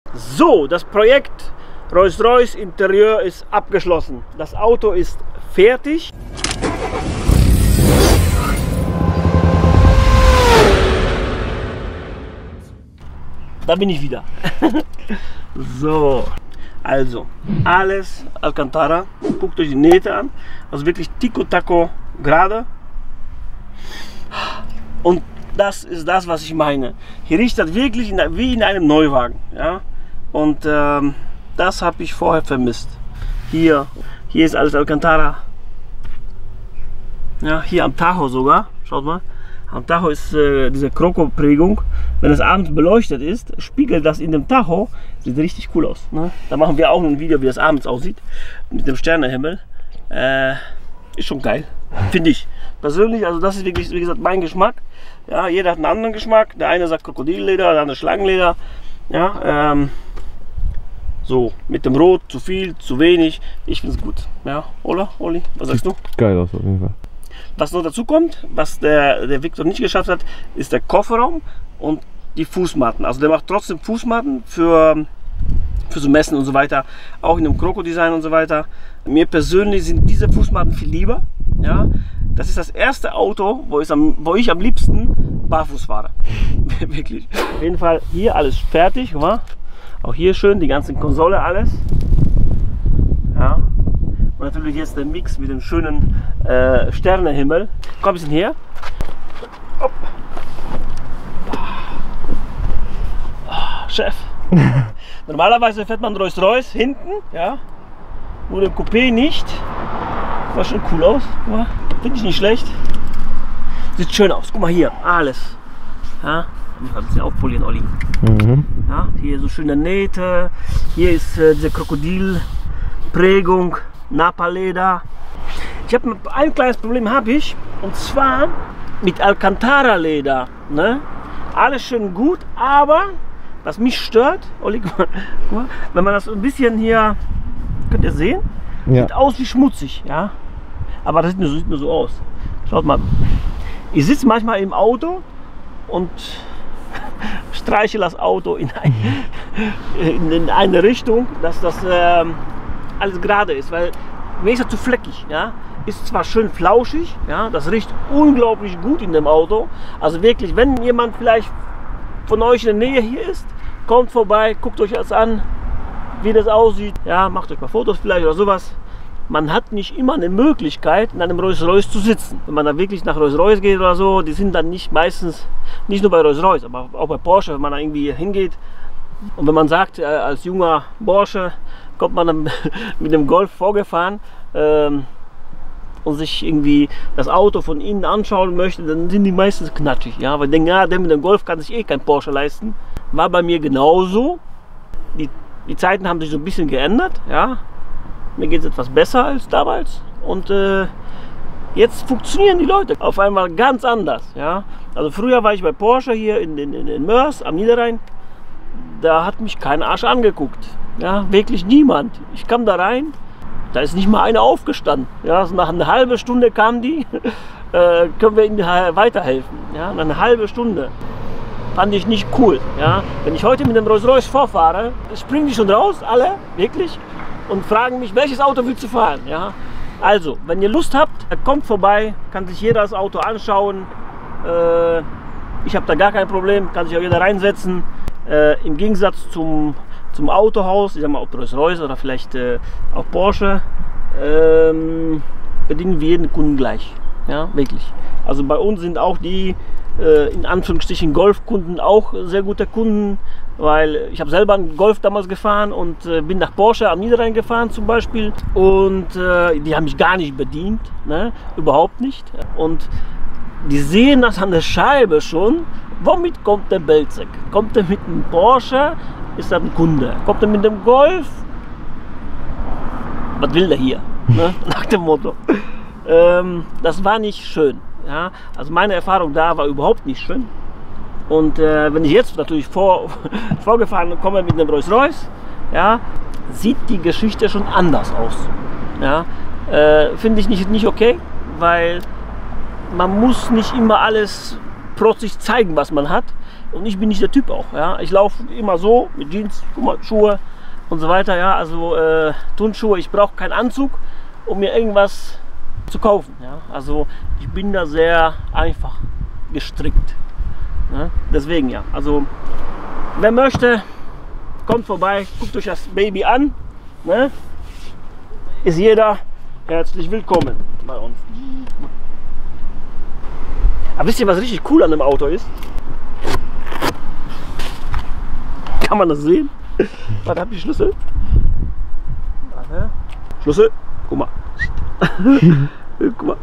So, das Projekt Rolls-Royce Interieur ist abgeschlossen. Das Auto ist fertig. Da bin ich wieder. So, also alles Alcantara. Guckt euch die Nähte an. Also wirklich Tico-Taco gerade. Und das ist das, was ich meine. Hier riecht das wirklich wie in einem Neuwagen. Ja? Und das habe ich vorher vermisst. Hier ist alles Alcantara. Ja, hier am Tacho sogar. Schaut mal. Am Tacho ist diese Kroko-Prägung. Wenn es abends beleuchtet ist, spiegelt das in dem Tacho. Sieht richtig cool aus. Ne? Da machen wir auch ein Video, wie das abends aussieht. Mit dem Sternenhimmel. Ist schon geil. Finde ich. Persönlich, also das ist wirklich, wie gesagt, mein Geschmack. Ja, jeder hat einen anderen Geschmack. Der eine sagt Krokodilleder, der andere Schlangenleder. Ja, so, mit dem Rot zu viel, zu wenig. Ich finde es gut. Ja, oder, Olli? Was sagst du? Geil aus auf jeden Fall. Was noch dazu kommt, was der Victor nicht geschafft hat, ist der Kofferraum und die Fußmatten. Also der macht trotzdem Fußmatten für so Messen und so weiter, auch in dem Kroko-Design und so weiter. Mir persönlich sind diese Fußmatten viel lieber. Ja? Das ist das erste Auto, wo ich am liebsten barfuß fahre. Wirklich. Auf jeden Fall hier alles fertig. Guck mal. Auch hier schön, die ganzen Konsole, alles. Ja. Und natürlich jetzt der Mix mit dem schönen Sternenhimmel. Komm ein bisschen her. Hopp. Chef. Normalerweise fährt man Rolls-Royce hinten, ja. Nur im Coupé nicht. War schon cool aus. Finde ich nicht schlecht. Sieht schön aus. Guck mal hier, alles. Ja. Ich ein bisschen aufpolieren, Olli. Mhm. Ja, hier so schöne Nähte. Hier ist diese Krokodilprägung, Napa-Leder. Ich habe ein kleines Problem, und zwar mit Alcantara-Leder. Ne? Alles schön gut, aber was mich stört, Olli, guck mal, wenn man das ein bisschen hier, könnt ihr sehen, ja. Sieht aus wie schmutzig, ja. Aber das sieht nur so aus. Schaut mal, ich sitze manchmal im Auto und streiche das Auto in eine Richtung, dass das alles gerade ist, weil mir ist das zu fleckig, ja. Ist zwar schön flauschig, ja, das riecht unglaublich gut in dem Auto. Also wirklich, wenn jemand vielleicht von euch in der Nähe hier ist, kommt vorbei, guckt euch das an, wie das aussieht, ja, macht euch mal Fotos vielleicht oder sowas. Man hat nicht immer eine Möglichkeit, in einem Rolls-Royce zu sitzen. Wenn man da wirklich nach Rolls-Royce geht oder so, die sind dann nicht meistens, nicht nur bei Rolls-Royce, aber auch bei Porsche, wenn man da irgendwie hingeht. Und wenn man sagt, als junger Bursche kommt man dann mit dem Golf vorgefahren und sich irgendwie das Auto von innen anschauen möchte, dann sind die meistens knatschig. Ja? Weil denken, ja, der mit dem Golf kann sich eh kein Porsche leisten. War bei mir genauso. Die Zeiten haben sich so ein bisschen geändert. Ja? Mir geht es etwas besser als damals. Und jetzt funktionieren die Leute auf einmal ganz anders. Ja? Also früher war ich bei Porsche hier in Moers am Niederrhein. Da hat mich kein Arsch angeguckt. Ja? Wirklich niemand. Ich kam da rein. Da ist nicht mal einer aufgestanden. Ja, also nach einer halben Stunde kam die, können wir ihnen weiterhelfen. Ja, nach einer halben Stunde. Fand ich nicht cool. Ja. Wenn ich heute mit dem Rolls-Royce vorfahre, springen die schon raus, alle, wirklich, und fragen mich, welches Auto willst du fahren. Ja. Also, wenn ihr Lust habt, kommt vorbei, kann sich jeder das Auto anschauen. Ich habe da gar kein Problem, kann sich auch jeder reinsetzen. Im Gegensatz zum Autohaus, ich sag mal, ob Rolls-Royce oder vielleicht auch Porsche, bedienen wir jeden Kunden gleich. Ja, wirklich. Also bei uns sind auch die in Anführungsstrichen Golfkunden auch sehr gute Kunden, weil ich habe selber einen Golf damals gefahren und bin nach Porsche am Niederrhein gefahren zum Beispiel und die haben mich gar nicht bedient, ne? Überhaupt nicht. Und die sehen das an der Scheibe schon, womit kommt der Belzec? Kommt er mit einem Porsche? Ist das ein Kunde? Kommt er mit dem Golf? Was will der hier? Ne? Nach dem Motto. Das war nicht schön. Ja? Also meine Erfahrung da war überhaupt nicht schön. Und wenn ich jetzt natürlich vorgefahren komme mit einem Rolls-Royce, ja, sieht die Geschichte schon anders aus. Ja? Finde ich nicht okay, weil man muss nicht immer alles protzig zeigen, was man hat. Und ich bin nicht der Typ auch. Ja? Ich laufe immer so mit Jeans, guck mal, Schuhe und so weiter. Ja? Also Turnschuhe, ich brauche keinen Anzug, um mir irgendwas zu kaufen. Ja? Also ich bin da sehr einfach gestrickt. Ja? Deswegen ja. Also wer möchte, kommt vorbei, guckt euch das Baby an. Ne? Ist jeder herzlich willkommen bei uns. Aber wisst ihr, was richtig cool an dem Auto ist? Kann man das sehen? Warte, hab ich Schlüssel? Warte. Schlüssel? Guck mal. Guck mal.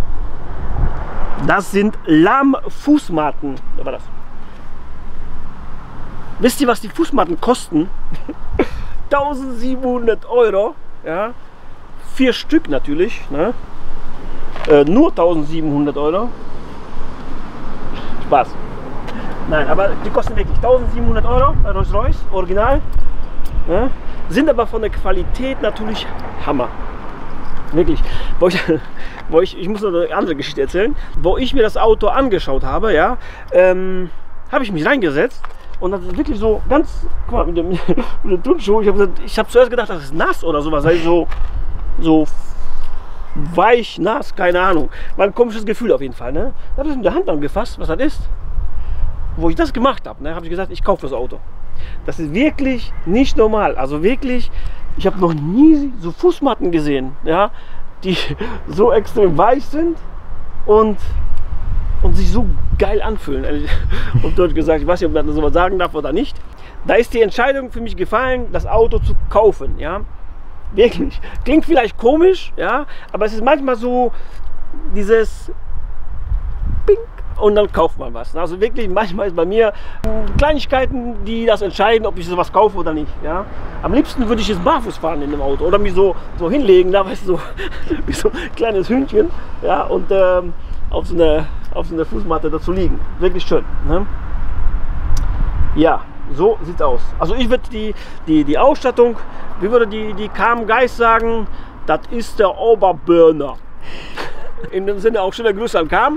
Das sind Lammfußmatten. Was war das? Wisst ihr, was die Fußmatten kosten? 1700 €. Ja? 4 Stück natürlich. Ne? Nur 1700 €. Spaß. Nein, aber die kosten wirklich 1700 € bei Rolls-Royce, original. Ja? Sind aber von der Qualität natürlich Hammer. Wirklich. Ich muss noch eine andere Geschichte erzählen. Wo ich mir das Auto angeschaut habe, ja, habe ich mich reingesetzt. Und das ist wirklich so ganz, guck mal, mit dem Turnschuh. Ich habe zuerst gedacht, das ist nass oder sowas. Also so weich, nass, keine Ahnung. War ein komisches Gefühl auf jeden Fall. Ne? Da habe ich es mit der Hand angefasst, was das ist. Wo ich das gemacht habe, ne, habe ich gesagt, ich kaufe das Auto. Das ist wirklich nicht normal. Also wirklich, ich habe noch nie so Fußmatten gesehen, ja, die so extrem weich sind und sich so geil anfühlen. Und dort gesagt, ich weiß nicht, ob man sowas sagen darf oder nicht. Da ist die Entscheidung für mich gefallen, das Auto zu kaufen. Ja? Wirklich. Klingt vielleicht komisch, ja, aber es ist manchmal so dieses Ping und dann kauft man was. Also wirklich, manchmal ist bei mir Kleinigkeiten, die das entscheiden, ob ich sowas kaufe oder nicht. Ja? Am liebsten würde ich jetzt barfuß fahren in dem Auto oder mich so hinlegen, da weißt du, so wie so ein kleines Hündchen, ja, und auf so einer Fußmatte dazu liegen. Wirklich schön. Ne? Ja, so sieht's aus. Also ich würde die Ausstattung, wie würde die KM Geist sagen, das ist der Oberburner. In dem Sinne auch schöne Grüße an KM.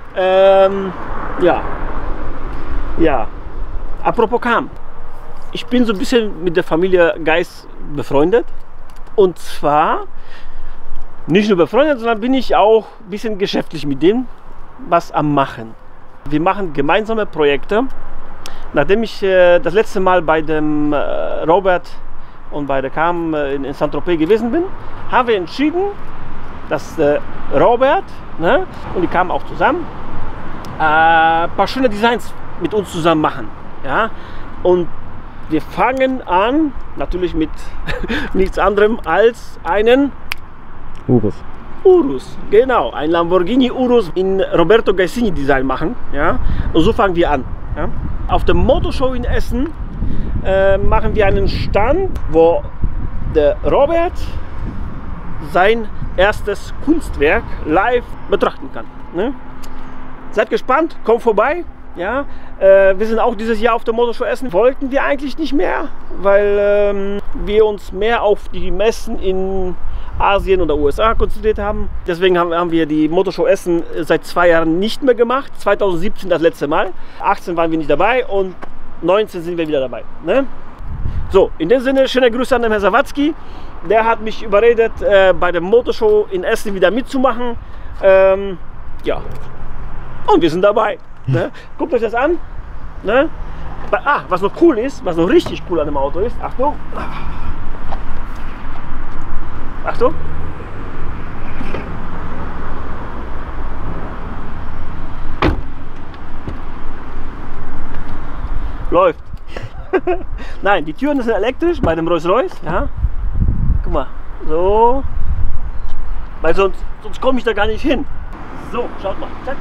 Ja. Apropos KM. Ich bin so ein bisschen mit der Familie Geist befreundet. Und zwar nicht nur befreundet, sondern bin ich auch ein bisschen geschäftlich mit denen was am Machen. Wir machen gemeinsame Projekte. Nachdem ich das letzte Mal bei dem Robert und bei der KM in Saint-Tropez gewesen bin, haben wir entschieden, dass Robert, ne, und die kamen auch zusammen, ein paar schöne Designs mit uns zusammen machen. Ja? Und wir fangen an, natürlich mit nichts anderem als einen Urus, genau, ein Lamborghini Urus in Roberto Gaisini Design machen. Ja? Und so fangen wir an. Ja? Auf der Motorshow in Essen machen wir einen Stand, wo der Robert sein erstes Kunstwerk live betrachten kann. Ne? Seid gespannt, kommt vorbei. Ja? Wir sind auch dieses Jahr auf der Motorshow Essen. Wollten wir eigentlich nicht mehr, weil wir uns mehr auf die Messen in Asien oder USA konzentriert haben. Deswegen haben wir die Motorshow Essen seit 2 Jahren nicht mehr gemacht. 2017 das letzte Mal. 18 waren wir nicht dabei und 19 sind wir wieder dabei. Ne? So, in dem Sinne, schöne Grüße an den Herrn Sawatzki. Der hat mich überredet, bei der Motorshow in Essen wieder mitzumachen. Ja, und wir sind dabei. Ne? Guckt euch das an. Ne? Was noch cool ist, was noch richtig cool an dem Auto ist, Achtung. Achtung. Läuft. Nein, die Türen sind elektrisch bei dem Rolls-Royce. Ja? Guck mal, so. Weil sonst komme ich da gar nicht hin. So, schaut mal. Zack.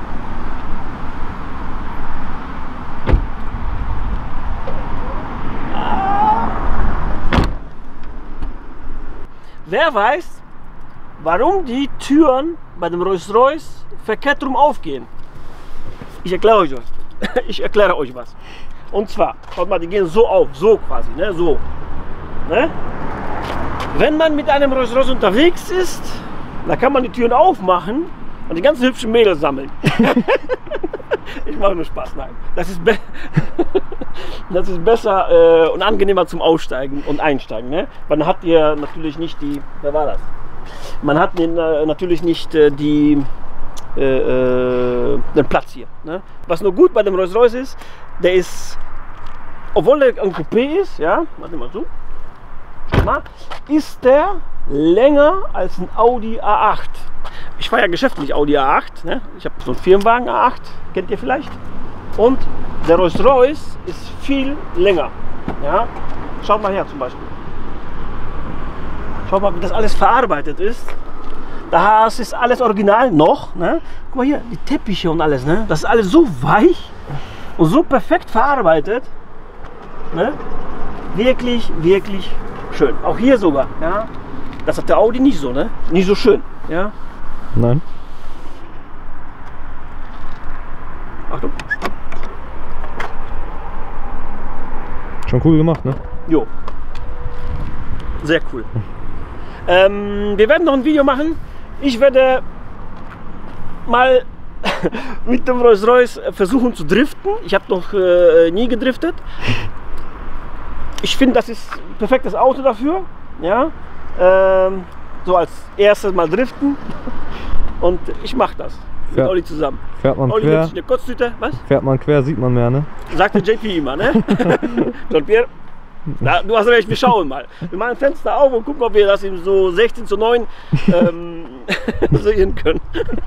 Wer weiß, warum die Türen bei dem Rolls-Royce verkehrt rum aufgehen? Ich erkläre euch was. Ich erkläre euch was. Und zwar, schaut mal, die gehen so auf, so quasi, ne, so. Ne? Wenn man mit einem Rolls-Royce unterwegs ist, da kann man die Türen aufmachen, und die ganzen hübschen Mädels sammeln. Ich mache nur Spaß, nein. Das ist besser und angenehmer zum Aussteigen und Einsteigen. Ne? Man hat hier natürlich nicht die, wer war das? Man hat natürlich nicht den Platz hier. Ne? Was nur gut bei dem Rolls-Royce ist, der ist, obwohl er ein Coupé ist, ja, warte mal so, ist der länger als ein Audi A8. Ich fahre ja geschäftlich Audi A8. Ne? Ich habe so einen Firmenwagen A8, kennt ihr vielleicht. Und der Rolls-Royce ist viel länger. Ja? Schaut mal her zum Beispiel. Schaut mal, wie das alles verarbeitet ist. Das ist alles original noch. Ne? Guck mal hier, die Teppiche und alles. Ne? Das ist alles so weich und so perfekt verarbeitet. Ne? Wirklich, wirklich schön. Auch hier sogar. Ja? Das hat der Audi nicht so, ne? Nicht so schön. Ja? Nein. Achtung. Schon cool gemacht, ne? Jo. Sehr cool. Wir werden noch ein Video machen. Ich werde mal mit dem Rolls-Royce versuchen zu driften. Ich habe noch nie gedriftet. Ich finde, das ist ein perfektes Auto dafür. Ja? So als erstes mal driften. Und ich mache das mit Olli zusammen. Fährt man Olli quer? nimmt sich eine Kotztüte. Was? Fährt man quer, sieht man mehr, ne? Sagt der JP immer, ne? Jean-Pierre, du hast recht, wir schauen mal. Wir machen Fenster auf und gucken, ob wir das in so 16:9 sehen können.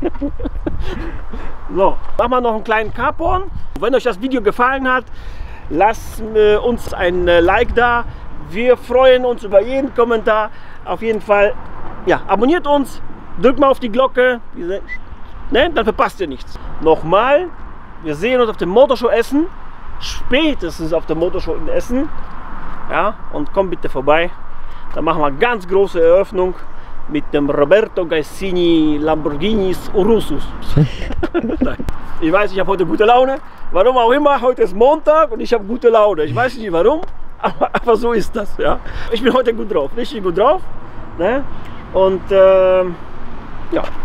So, machen wir noch einen kleinen Carporn. Wenn euch das Video gefallen hat, lasst uns ein Like da. Wir freuen uns über jeden Kommentar. Auf jeden Fall, ja, abonniert uns, drückt mal auf die Glocke, ne, dann verpasst ihr nichts. Nochmal, wir sehen uns auf dem Motorshow Essen, spätestens auf der Motorshow in Essen. Ja, und kommt bitte vorbei. Da machen wir eine ganz große Eröffnung mit dem Roberto Gaisini Lamborghinis Ursus. Nein. Ich weiß, ich habe heute gute Laune. Warum auch immer, heute ist Montag und ich habe gute Laune. Ich weiß nicht warum, aber so ist das. Ja. Ich bin heute gut drauf, richtig gut drauf. Ne? Und ja.